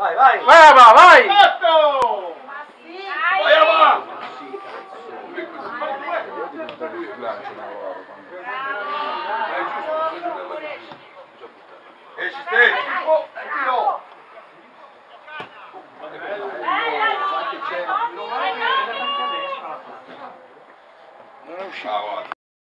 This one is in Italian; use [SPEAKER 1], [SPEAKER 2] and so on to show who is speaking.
[SPEAKER 1] Vai, vai!
[SPEAKER 2] Vai, va, vai!
[SPEAKER 3] Fatto!
[SPEAKER 4] Ma sì!
[SPEAKER 3] Vai avanti! Esci te! Oh, tiro! Non è uscito.